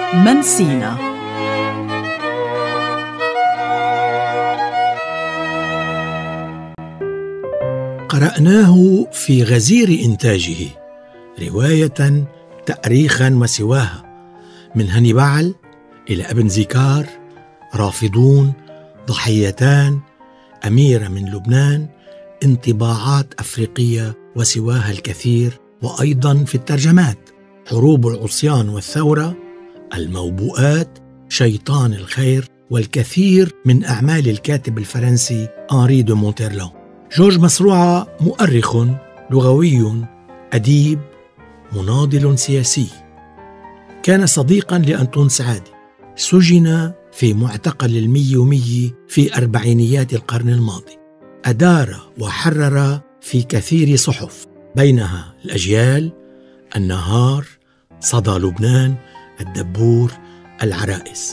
منسينا. قرأناه في غزير إنتاجه رواية تأريخا وسواها، من هانيبال إلى ابن زيكار، رافضون، ضحيتان، أميرة من لبنان، انطباعات أفريقية وسواها الكثير، وأيضا في الترجمات حروب العصيان والثورة، الموبوءات، شيطان الخير، والكثير من أعمال الكاتب الفرنسي أنري دو مونتيرلون. جورج مصروعة مؤرخ، لغوي، أديب، مناضل سياسي. كان صديقا لأنطون سعادي، سجن في معتقل الميومي في أربعينيات القرن الماضي. أدار وحرر في كثير صحف، بينها الأجيال، النهار، صدى لبنان، الدبور، العرائس.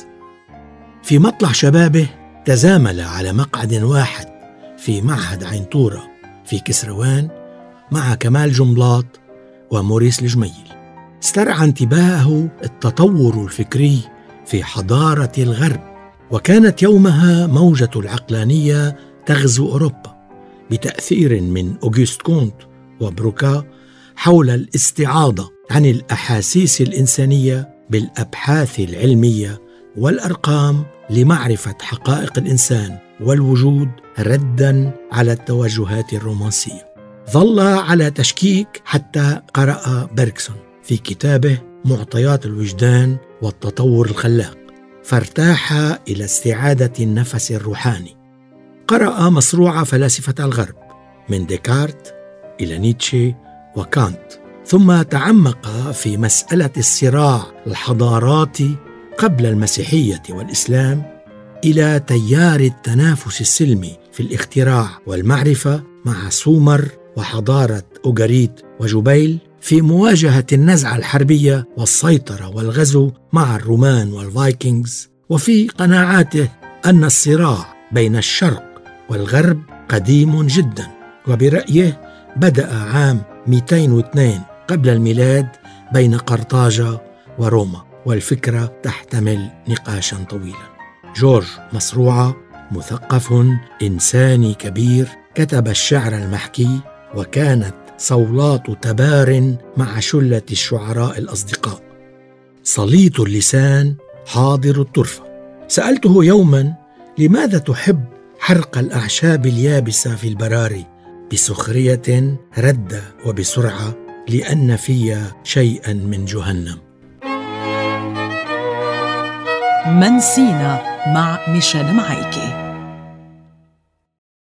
في مطلع شبابه تزامل على مقعد واحد في معهد عين طورة في كسروان مع كمال جنبلاط وموريس الجميل. استرعى انتباهه التطور الفكري في حضارة الغرب، وكانت يومها موجة العقلانية تغزو أوروبا بتأثير من أوغست كونت وبروكا حول الاستعاضة عن الأحاسيس الإنسانية بالأبحاث العلمية والأرقام لمعرفة حقائق الإنسان والوجود، رداً على التوجهات الرومانسية. ظل على تشكيك حتى قرأ بيرغسون في كتابه معطيات الوجدان والتطور الخلاق، فارتاح إلى استعادة النفس الروحاني. قرأ مصروعة فلاسفة الغرب من ديكارت إلى نيتشه وكانت، ثم تعمق في مسألة الصراع الحضاراتي قبل المسيحية والإسلام إلى تيار التنافس السلمي في الاختراع والمعرفة مع سومر وحضارة أوغريت وجبيل، في مواجهة النزعة الحربية والسيطرة والغزو مع الرومان والفايكنجز، وفي قناعاته أن الصراع بين الشرق والغرب قديم جدا، وبرأيه بدأ عام 202 قبل الميلاد بين قرطاجة وروما، والفكرة تحتمل نقاشا طويلا. جورج مصروعة مثقف إنساني كبير، كتب الشعر المحكي، وكانت صولات تبار مع شلة الشعراء الأصدقاء. سليط اللسان، حاضر الطرفة. سألته يوما: لماذا تحب حرق الأعشاب اليابسة في البراري؟ بسخرية رد وبسرعة: لأن في شيئا من جهنم. منسينا مع ميشيل معيكي.